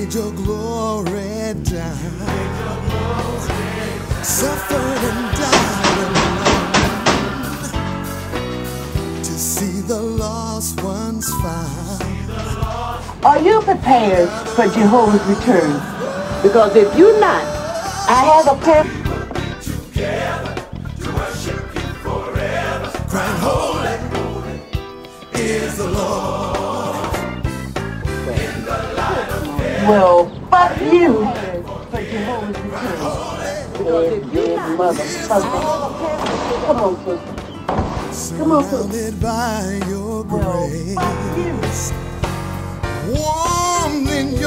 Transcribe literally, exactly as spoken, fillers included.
laid your glory down, suffered and died alone to see the lost ones found. Are you prepared for Jehovah's return? Because if you're not, I have a prayer. Together to worship you forever, crying holy, holy is the Lord. In the light of day. Well, fuck you for Jehovah's return. Because if you're not, motherfucker. Come on, sister. Come on, sister. Surrounded by your Well, grace, fuck you. warm in your